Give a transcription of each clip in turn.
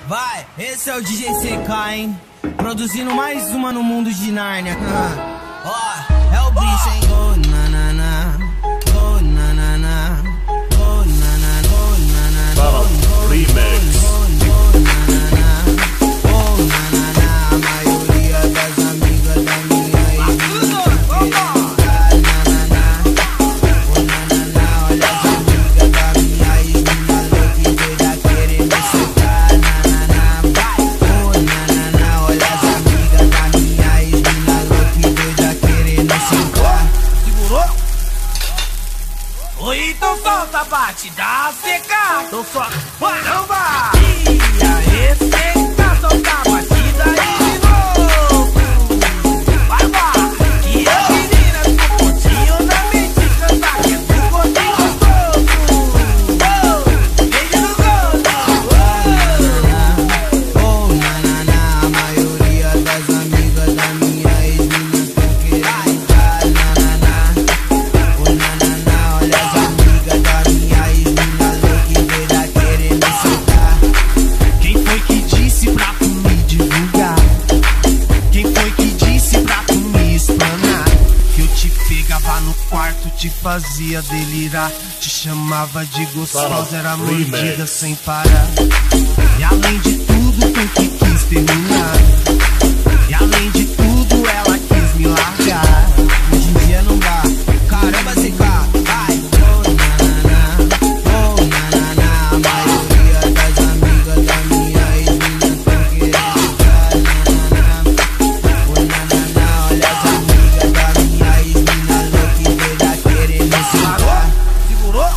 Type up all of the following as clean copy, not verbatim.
Vai, esse é o DJ CK, hein? Produzindo mais uma no mundo de Nárnia. Ó, é o bicho, hein? Oh, nanana, oh, nanana, oh, nanana, oh, nanana. Fala, Remix. A maioria das amigas da minha ex-mina olha as amigas da minha ex-mina louca e doida querendo sentar. Vai, olha as amigas da minha ex-mina louca e doida querendo sentar. Segurou? Oi, então solta, bate, dá seca. Então só, caramba! E aí, seca, solta a batida aí de novo. Vai, vai, e as meninas com pontinho na mente cantar que é do gordinho gostoso. Beijo no gosto. Oh, nanana, a maioria das amigas da minha ex-mina tão querendo entrar. Oh, nanana, olha as amigas da minha ex-mina louca e doida querendo sentar. Quem foi que disse pra tu me divulgar? Quem foi que disse pra tu me explanar? Que eu te pegava no quarto, te fazia delirar, te chamava de gostosa, era mordida sem parar. E além de tudo, foi que quis terminar. E além de tudo, ela quis me largar. Hoje em dia não dá. Caramba, CK, vai. Oh, nanana, a maioria das amigas da minha ex-mina tão querendo entrar. Oh, nanana, olha as amigas da minha ex-mina louca e doida querendo sentar. Segurou?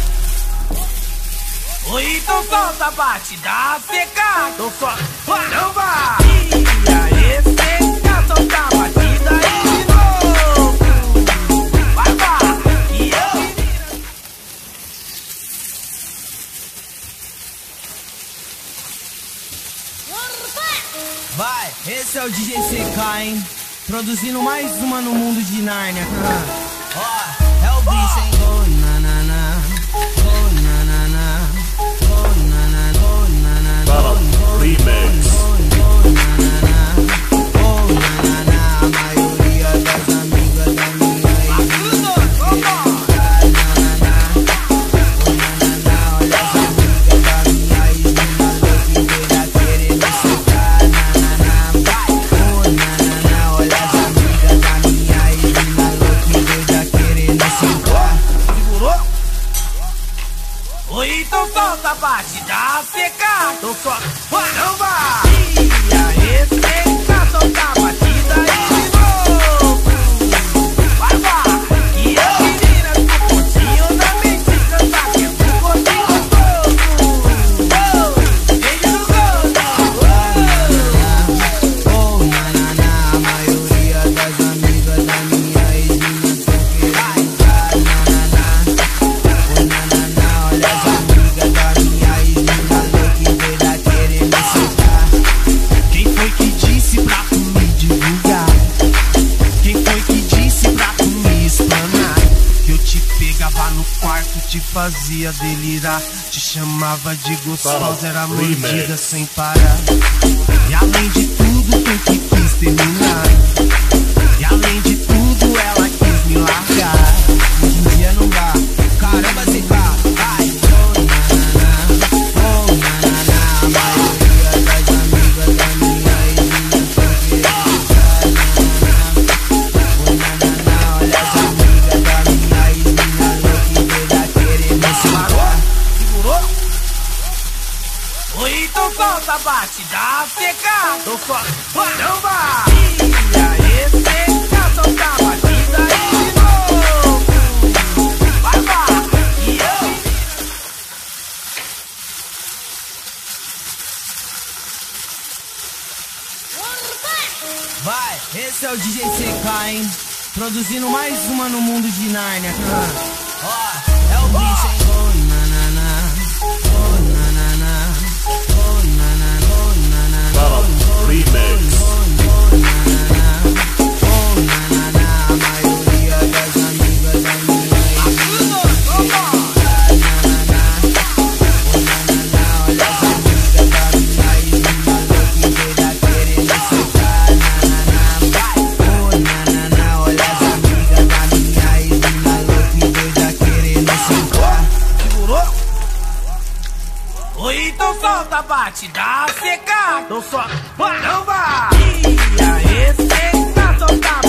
Oi, então solta, bate, dá seca. Então só, caramba! E aí, seca, solta a batida aí de novo. Vai, vai, e eu... Vai, esse é o DJ CK, hein? Produzindo mais uma no mundo de Nárnia. Ó, é o bicho, hein? Oh, nanana, oh, nanana, oh, nanana, oh, nanana. Fala, Remix. Oh, nanana, a maioria das amigas da minha ex-mina olha as amigas da minha ex-mina louca e doida querendo sentar. Vai, nanana, olha as amigas da minha ex-mina louca e doida querendo sentar. Segurou? Oi, então solta, bate, dá seca. Então só, caramba! E aí, seca, solta a batida aí de novo. Vai, vai, e as meninas com pontinho na mente cantar que é do gordinho gostoso. Beijo no gosto. Oh, nanana, a maioria das amigas da minha ex-mina tão querendo entrar. Oh, nanana, olha as amigas da minha ex-mina louca e doida querendo sentar. Quem foi que disse pra tu me divulgar? Quem foi que disse pra tu me explanar? Que eu te pegava no quarto, te fazia delirar, te chamava de gostosa, era mordida sem parar. E além de tudo, foi que quis terminar. E além de tudo, ela quis me largar. Hoje em dia não dá. Caramba, CK, vai. Oh, nanana, a maioria das amigas da minha ex-mina tão querendo entrar. Oh, nanana, olha as amigas da minha ex-mina louca e doida querendo sentar. Segurou? Oi, então solta, bate, dá seca. Então só, caramba! E aí, seca, solta a batida aí de novo. Vai, vai, e eu... Vai, esse é o DJ CK, hein? Produzindo mais uma no mundo de Nárnia. Ó, é o bicho, hein? Oh, nanana, oh, nanana, oh, nanana, oh, nanana. Fala, Remix. Oh, nanana, a maioria das amigas da minha ex-mina tão querendo entrar. Oh, nanana, olha as amigas da minha ex-mina Oi, então solta, bate, dá seca. Então só, não vai. E aí, seca, solta,